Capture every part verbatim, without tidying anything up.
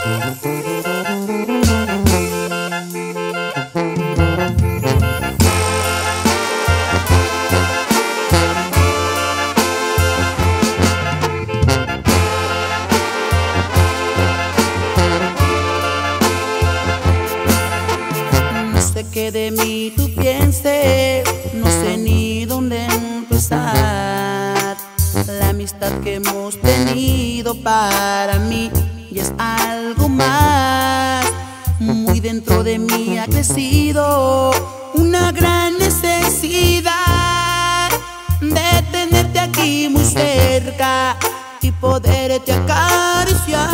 No sé qué de mí tú pienses, no sé ni dónde empezar. La amistad que hemos tenido para mí y es algo más. Muy dentro de mí ha crecido una gran necesidad de tenerte aquí muy cerca y poderte acariciar.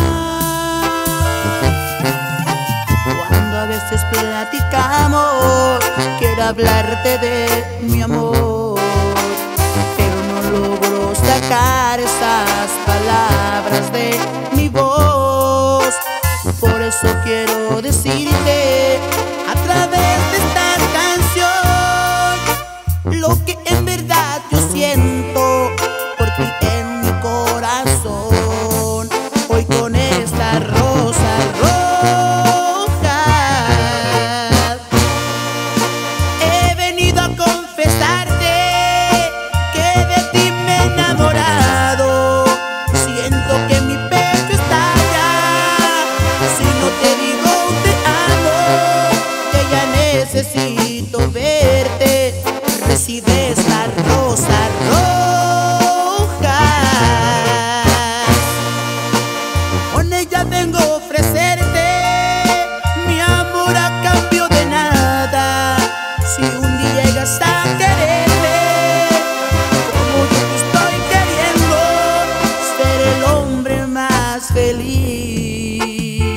Cuando a veces platicamos, quiero hablarte de mi amor, pero no logro sacar esas palabras de mi voz. Por eso quiero decirte a través de esta canción lo que en verdad yo siento por ti en mi corazón. Hoy con esta rosa roja he venido a confesarte que de ti me he enamorado. Siento que mi pecho estalla si no te digo te amo, que ya necesito verte. Recibe esta rosa roja, con ella vengo a ofrecerte mi amor a cambio de nada. Si un día llegas a quererme como yo te estoy queriendo, seré el hombre más feliz.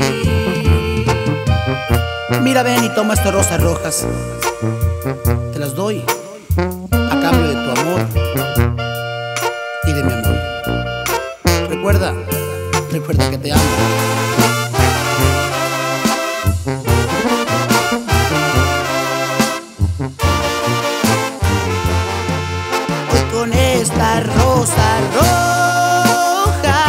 Mira, ven y toma estas rosas rojas, te las doy a cambio de tu amor y de mi amor. Recuerda, recuerda que te amo. Hoy con esta rosa roja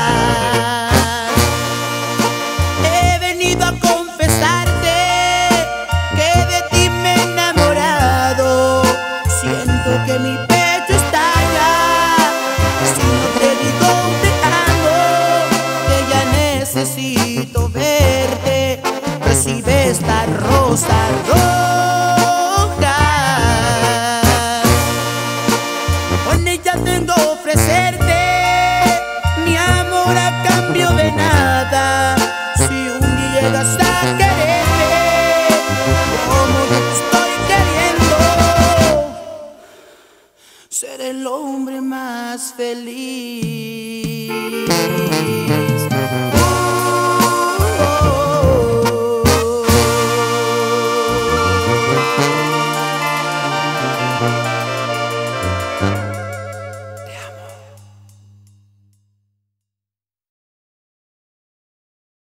he venido a confesarte que de ti me he enamorado. Siento que mi pecho estalla si no te digo te amo, que ya necesito verte. Recibe esta rosa roja, con ella tengo a ofrecerte mi amor a cambio de nada. Si un día llegas a quererme como yo te estoy queriendo, ser el hombre más feliz.